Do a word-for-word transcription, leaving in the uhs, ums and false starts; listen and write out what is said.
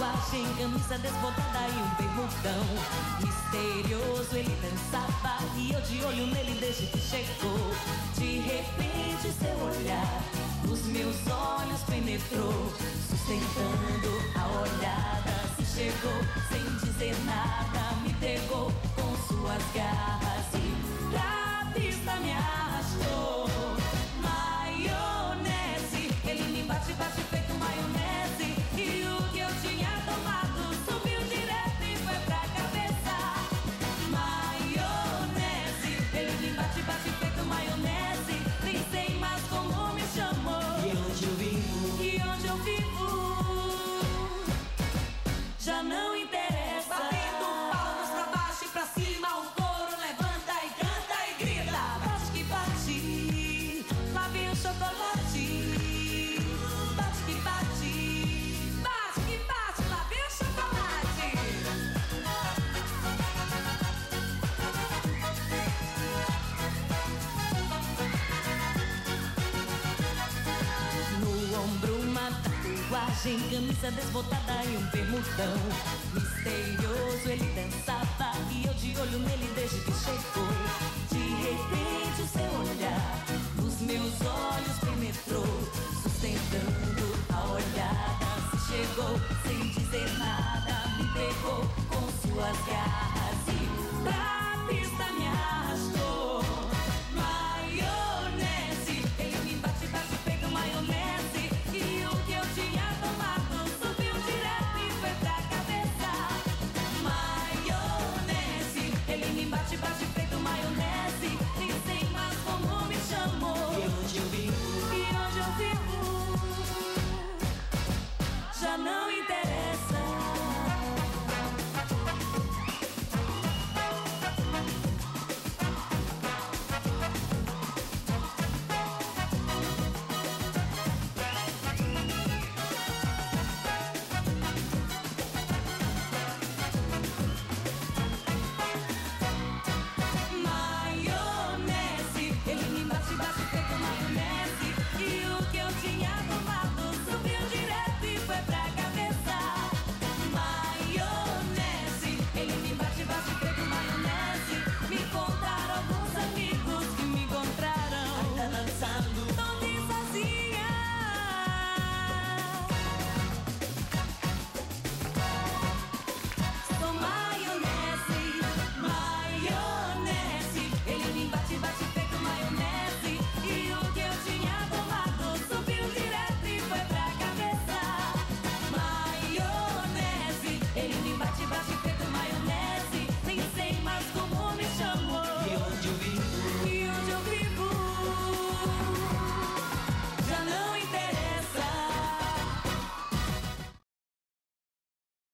tatuagem, camisa desbotada e um bermudão. Misterioso ele dançava e eu de olho nele desde que chegou. De repente seu olhar os meus olhos penetrou, sustentando a olhada. Se chegou sem dizer nada, me pegou com suas garras e pra pista me arrastou. Maionese, ele me bate, bate feito maionese. E o que eu tinha tomado subiu direto e foi pra cabeça. Maionese, ele me bate, bate feito maionese. Nem sei mais como me chamou. E onde eu vivo? E onde eu vivo já não interessa. Batendo palmas pra baixo e pra cima, o couro levanta e canta e grita. Bate que bate, lá vem o chocolate. Bate que bate, Bate que bate, lá vem o chocolate. no ombro uma tatuagem, camisa desbotada e um bermudão. Misterioso ele dançava e eu de olho nele desde que chegou. De repente o seu olhar nos meus olhos penetrou, sustentando a olhada. Se chegou sem dizer nada, me pegou com suas garras